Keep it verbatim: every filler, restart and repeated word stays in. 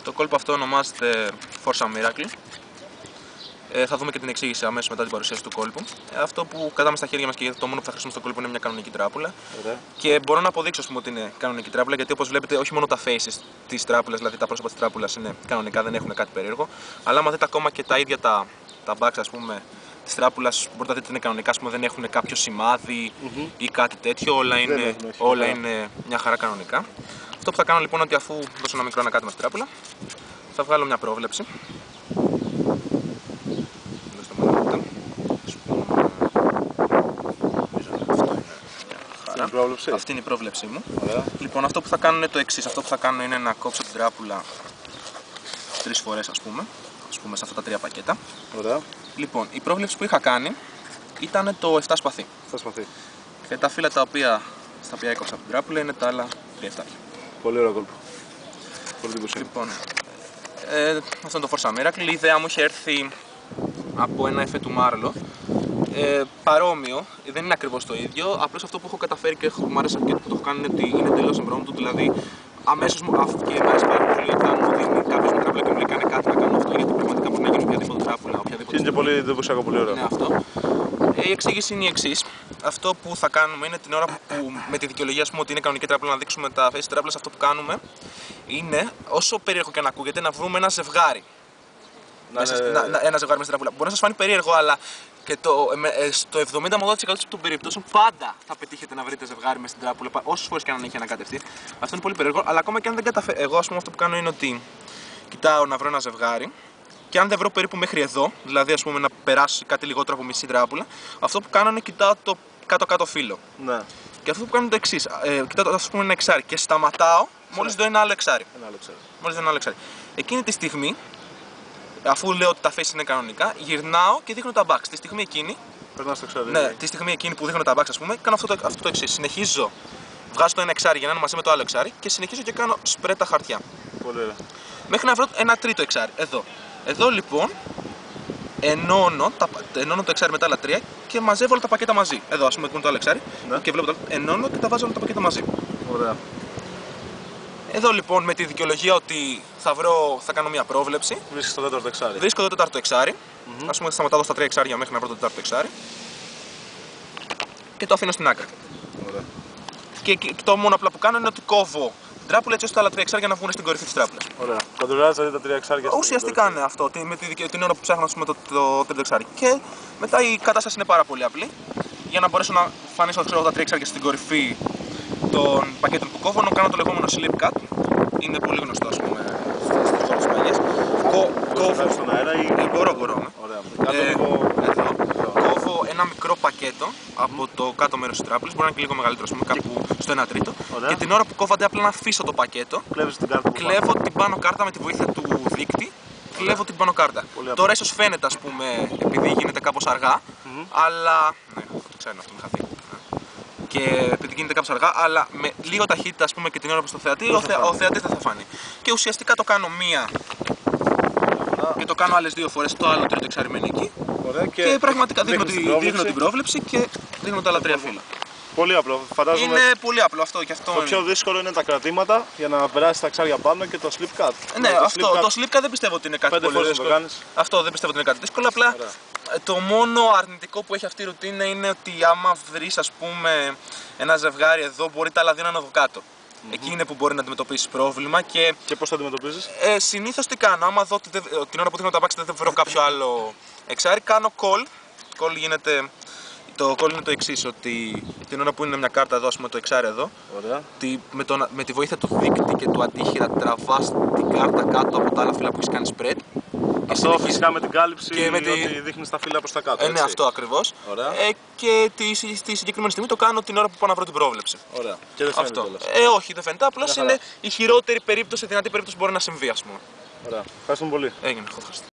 Το κόλπο αυτό ονομάζεται Forza Miracle. Ε, θα δούμε και την εξήγηση αμέσως μετά την παρουσίαση του κόλπου. Ε, αυτό που κρατάμε στα χέρια μας και το μόνο που θα χρησιμοποιήσουμε στο κόλπο είναι μια κανονική τράπουλα. Ωραία. Και μπορώ να αποδείξω πούμε, ότι είναι κανονική τράπουλα, γιατί όπως βλέπετε, όχι μόνο τα faces της τράπουλας, δηλαδή τα πρόσωπα της τράπουλας είναι κανονικά, δεν έχουν κάτι περίεργο. Αλλά άμα δείτε ακόμα και τα ίδια τα, τα bugs, ας πούμε, της τράπουλας, μπορείτε να δείτε ότι είναι κανονικά, ας πούμε, δεν έχουν κάποιο σημάδι mm-hmm. ή κάτι τέτοιο. Όλα, είναι, έχουν, όλα είναι μια χαρά κανονικά. Αυτό που θα κάνω λοιπόν είναι ότι αφού δώσω ένα μικρό ανακάτεμα στην τράπουλα, θα βγάλω μια πρόβλεψη. Πρόβλεψη. Αυτή είναι η πρόβλεψή μου. Ωραία. Λοιπόν, αυτό που θα κάνω είναι το εξής. Αυτό που θα κάνω είναι να κόψω την τράπουλα τρεις φορές, ας πούμε. Ας πούμε σε αυτά τα τρία πακέτα. Ωραία. Λοιπόν, η πρόβλεψη που είχα κάνει ήταν το επτά σπαθί. επτά σπαθί. Και τα φύλλα τα οποία, στα οποία έκοψα από την τράπουλα είναι τα άλλα τρία εφτάκια. Πολύ ωραίο κόλπο. Πολύ εντυπωσιακό. Λοιπόν, ε, αυτό είναι το Forza Miracle. Η ιδέα μου είχε έρθει από ένα εφέ του Marlo. Ε, παρόμοιο, δεν είναι ακριβώς το ίδιο. Απλώς αυτό που έχω καταφέρει και έχω, μου άρεσε και που το έχω κάνει είναι ότι είναι εντελώς εμπρόμπτο. Δηλαδή, αμέσως μου αυτό και μου αρέσει πάρα πολύ όταν μου δίνει κάποιος με τράπουλα και μου λέει κάνε κάτι να κάνω αυτό. Γιατί πραγματικά μπορεί να γίνει οποιαδήποτε τράπουλα. Οποιαδήποτε είναι και πολύ εντυπωσιακό, πολύ ωραίο. Ναι, αυτό. Ε, η εξήγηση είναι η εξής. Αυτό που θα κάνουμε είναι την ώρα που με τη δικαιολογία πούμε, ότι είναι κανονική τράπουλα να δείξουμε τα face της τράπουλας, αυτό που κάνουμε είναι, όσο περίεργο και να ακούγεται, να βρούμε ένα ζευγάρι. Να μέσα, είναι... να, να, ένα ζευγάρι μέσα στην τράπουλα. Μπορεί να σας φανεί περίεργο, αλλά και το, ε, στο εβδομήντα με ογδόντα τοις εκατό των περιπτώσεων πάντα θα πετύχετε να βρείτε ζευγάρι μέσα στην τράπουλα, όσες φορές και αν έχει ανακατευτεί. Αυτό είναι πολύ περίεργο, αλλά ακόμα και αν δεν καταφέρω. Εγώ, ας πούμε, αυτό που κάνω είναι ότι κοιτάω να βρω ένα ζευγάρι. Και αν δεν βρω περίπου μέχρι εδώ, δηλαδή ας πούμε να περάσει κάτι λιγότερο από μισή τράπουλα, αυτό που κάνω είναι κοιτάω το κάτω-κάτω φύλλο. Ναι. Και αυτό που κάνω είναι το εξής. Ε, κοιτάω ας πούμε ένα εξάρι και σταματάω μόλις δω ένα άλλο εξάρι. Ένα άλλο εξάρι. Μόλις δω ένα άλλο εξάρι. Εκείνη τη στιγμή, αφού λέω ότι τα face είναι κανονικά, γυρνάω και δείχνω τα bugs. Τη στιγμή εκείνη. Περνάω στο εξάρι. Ναι, τη στιγμή εκείνη που δείχνω τα bugs, ας πούμε, κάνω αυτό το, αυτό το εξής. Συνεχίζω, βγάζω το ένα εξάρι για να είναι μαζί με το άλλο εξάρι και συνεχίζω και κάνω spread τα χαρτιά. Πολύ ωραία. Μέχρι να βρω ένα τρίτο εξάρι. Εδώ. Εδώ λοιπόν ενώνω, τα, ενώνω το εξάρι με τα άλλα τρία και μαζεύω όλα τα πακέτα μαζί. Εδώ ας πούμε που είναι το άλλο εξάρι ναι. Και βλέπω το ενώνω και τα βάζω όλα τα πακέτα μαζί. Ωραία. Εδώ λοιπόν με τη δικαιολογία ότι θα, βρω, θα κάνω μια πρόβλεψη. Βρίσκεις το τέταρτο εξάρι. Βρίσκω το τέταρτο εξάρι. Mm-hmm. Ας πούμε θα σταματάω στα τρία εξάρια μέχρι να βρω το τέταρτο εξάρι. Και το αφήνω στην άκρη. Ωραία. Και, και το μόνο απλά που κάνω είναι ότι κόβω τράπουλα έτσι ώστε τα άλλα τρία εξάρια να βγουν στην κορυφή της τράπουλας. Ωραία. Κοντρολάρεις δηλαδή τα τρία εξάρια στην ουσιαστικά είναι αυτό, με τη, την ώρα που ψάχνω πούμε, το, το τρίτο εξάρι. Και μετά η κατάσταση είναι πάρα πολύ απλή. Για να μπορέσω να φανίσω ξέρω, τα τρία εξάρια στην κορυφή των πακέτων που κόβω, να κάνω το λεγόμενο slip cut. Είναι πολύ γνωστό ας πούμε στους χώρους της μαγείας. Κόβω στον αέρα ή... Μπορώ, μπορώ. Ωραία. Ε, εδώ. Κόβω ένα μικρό πακέτο από το κάτω μέρος της τράπουλας, μπορεί να είναι και λίγο μεγαλύτερο, ας πούμε, κάπου στο ένα τρίτο. Ωραία. Και την ώρα που κόβω αντί απλά να αφήσω το πακέτο, την κάρτα κλέβω την πάνω κάρτα με τη βοήθεια του δείκτη. Κλέβω την πάνω κάρτα. Τώρα ίσως φαίνεται, ας πούμε, επειδή γίνεται κάπως αργά, mm-hmm. αλλά. Ναι, αυτό το ξέρω, αυτό με είχα δει. Και επειδή γίνεται κάπως αργά, αλλά με λίγο ταχύτητα, ας πούμε, και την ώρα που στο θεατή, ο, θε, ο θεατής δεν θα φανεί. Και ουσιαστικά το κάνω μία. Και το κάνω άλλες δύο φορές, το άλλο τρίτο εξάρι μένει εκεί. Ωραία, και, και πραγματικά δείχνω, δείχνω, την δείχνω την πρόβλεψη και δείχνω τα άλλα τρία φύλλα. Πολύ απλό, φαντάζομαι. Είναι πολύ απλό αυτό και αυτό. Το πιο δύσκολο είναι τα κρατήματα για να περάσει τα εξάρια πάνω και το slip cut. Ναι, το αυτό. Slip cut... Το slip cut δεν πιστεύω ότι είναι κάτι Πέντε πολύ δύσκολο. Το αυτό δεν πιστεύω ότι είναι κάτι δύσκολο. Απλά ωραία. Το μόνο αρνητικό που έχει αυτή η ρουτίνα είναι ότι άμα βρεις ας πούμε ένα ζευγάρι εδώ, μπορεί τα άλλα δύο να είναι εδώ κάτω. Mm-hmm. Εκεί είναι που μπορεί να αντιμετωπίσει πρόβλημα και. Και πώς το αντιμετωπίζεις? Ε, συνήθως τι κάνω, άμα δω την, την ώρα που δίνω τα μπάξι δεν βρω κάποιο άλλο εξάρι, κάνω call. Call γίνεται. Το call είναι το εξής, ότι την ώρα που είναι μια κάρτα εδώ, ας πούμε το εξάρι εδώ, τη, με, το, με τη βοήθεια του δείκτη και του αντίχειρα τραβάς την κάρτα κάτω από τα άλλα φύλλα που έχει κάνει spread. Αυτό φυσικά με την κάλυψη και με τη... ότι δείχνεις τα φύλλα προς τα κάτω. Ε, ναι, αυτό ακριβώς. Ε, και τη, στη συγκεκριμένη στιγμή το κάνω την ώρα που πάω να βρω την πρόβλεψη. Ωραία. Και δεν φαίνεται αυτό. Ε, όχι, δεν φαίνεται. Απλώς είναι η χειρότερη περίπτωση, η δυνατή περίπτωση που μπορεί να συμβεί, ας πούμε. Ωραία. Ευχαριστούμε πολύ. Έγινε, ευχαριστώ.